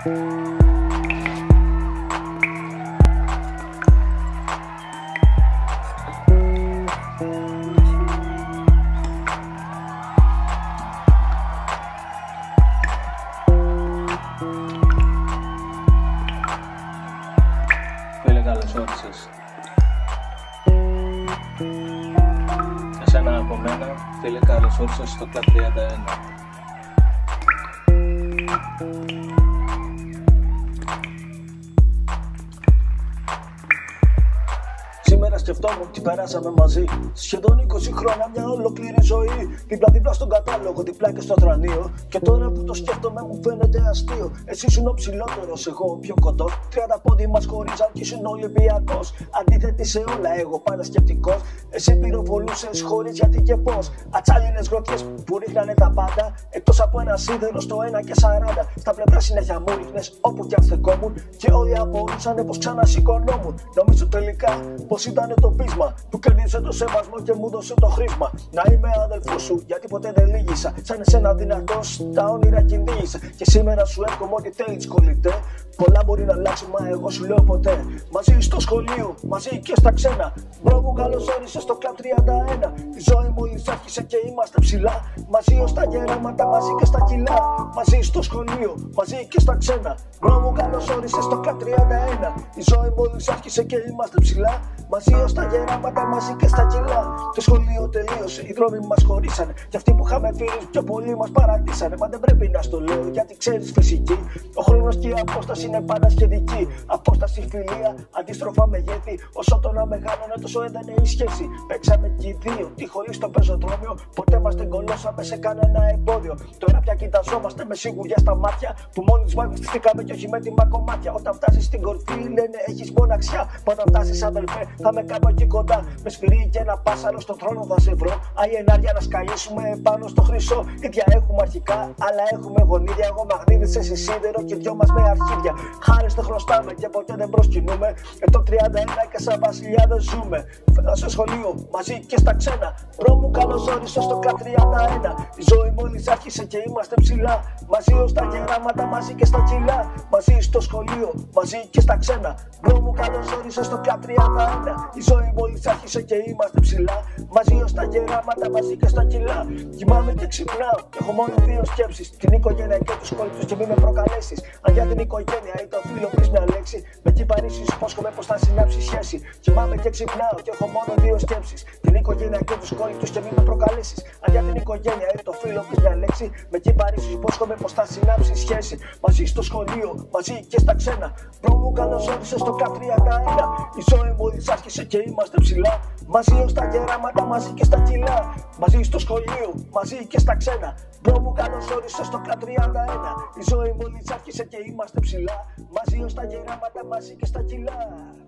Φίλε, καλώς όρισες. Εσένα από μένα, φίλε, καλώς όρισες στο Club 31. Σήμερα σκεφτόμουν τι περάσαμε μαζί. Σχεδόν 20 χρόνια, μια ολόκληρη ζωή. Δίπλα-δίπλα στον κατάλογο, δίπλα και στο θρανείο. Και τώρα που το σκέφτομαι μου φαίνεται αστείο. Εσύ ήσουν ο ψηλότερος, εγώ ο πιο κοντός. 30 πόδι μας χωρίζαν κι ήσουν Ολυμπιακός. Αντίθετη σε όλα, εγώ πάντα σκεπτικός. Εσύ πυροβολούσες χωρίς γιατί και πώς. Ατσάλινες γροθιές που ρίχνανε τα πάντα. Εκτός από ένα σίδερο στο 1 και 40. Στα πλευρά συνέχεια μου ρίχνες όπου κι αν στεκόμουν. Και όλοι απορούσανε πως ξανασηκωνόμουν. Νομίζω τελικά πως ήταν το πείσμα που κέρδισε το σεβασμό και μου δώσε το χρήσμα. Να είμαι αδελφός σου, γιατί ποτέ δεν λύγησα. Σαν εσένα δυνατός, τα όνειρα κυνήγησα. Και σήμερα σου εύχομαι ό,τι θέλεις κολλητέ. Πολλά μπορεί να αλλάξουν, μα εγώ σου λέω ποτέ. Μαζί στο σχολείο, μαζί και στα ξένα. Μπρο μου, καλώς όρισες στο Club 31. Η ζωή μόλις άρχισε και είμαστε ψηλά. Μαζί ως τα γεράματα, μαζί και στα κιλά. Μαζί στο σχολείο, μαζί και στα ξένα. Μπρο μου, καλώς όρισες στο Club 31. Η ζωή μόλις άρχισε και είμαστε ψηλά. Μαζί ως τα γεράματα, μαζί και στα κιλά. Το σχολείο τελείωσε, οι δρόμοι μας χωρίσανε. Και αυτοί που είχαμε φίλους πιο πολλοί μας παρατήσανε. Μα δεν πρέπει να στο λέω, γιατί ξέρεις φυσική. Ο χρόνος και η απόσταση είναι πάντα σχετική. Απόσταση, φιλία, αντίστροφα μεγέθη. Όσο το να μεγαλώνε, τόσο έδαινε η σχέση. Παίξαμε κι οι δύο, τη χωρί στο πεζοδρόμιο. Ποτέ μας δεν κολλώσαμε σε κανένα εμπόδιο. Τώρα πια κοιταζόμαστε με σιγουριά στα μάτια. Που μόνοι τους βαφτιστήκαμε κι όχι με τη μακομάτια. Όταν φτάσεις στην κορφή, λένε έχεις μοναξιά. Μα όταν φτάσεις, αδελφέ, θα με κάπου εκεί κοντά. Με σφυρί και ένα πάσαρο στον θρόνο θα σε βρω. Αιενάρια να σκαλίσουμε πάνω στο χρυσό. Ίδια έχουμε αρχικά, αλλά έχουμε γονίδια. Εγώ μαγνήτης, εσύ σίδερο και δυο μας με αρχίδια. Χάρες δεν χρωστάμε και ποτέ δεν προσκυνούμε. Το 31 και σαν βασιλιά δεν ζούμε. Φέρα στο σχολείο, μαζί και στα ξένα. Μπρο μου, καλώς όρισες στο Club 31. Η ζωή μόλις άρχισε και είμαστε ψηλά. Μαζί ως τα γεράματα, μαζί και στα κιλά. Μαζί στο σχολείο, μαζί και στα ξένα. Μπρο μου, καλώς όρισες στο Club 31. Η ζωή μόλις άρχισε και είμαστε ψηλά. Μαζί ως τα γεράματα, μαζί και στα κιλά. Κοιμάμαι και ξυπνάω, έχω μόνο δύο σκέψεις. Την οικογένεια και τους κόλλητους και μη με προκαλέσεις. Αν για την οικογένεια ή το φίλο πεις μια λέξη, με κυπαρήσεις υπόσχομαι πως θα συνάψει σχέση. Κοιμάμαι και ξυπνάω και έχω μόνο δύο σκέψεις. Την οικογένεια και τους κόλλητους και μη με προκαλέσεις. Αν για την οικογένεια ή το φίλο πεις μια λέξη, με κυπαρήσεις υπόσχομαι πως θα συνάψει σχέση. Μαζί στο σχολείο, μαζί και στα ξένα. Μπρο μου, καλώς όρισες στο Club 31. Η ζωή μόλις άρχισε και είμαστε ψηλά. Μαζί ως τα γεράματα, μαζί και στα κιλά. Μαζί στο σχολείο, μαζί και στα ξένα. Μπρο μου, καλώς όρισες στο Club 31. Η ζωή μόλις άρχισε και είμαστε ψηλά. Μαζί ως τα γεράματα, μαζί και στα κιλά.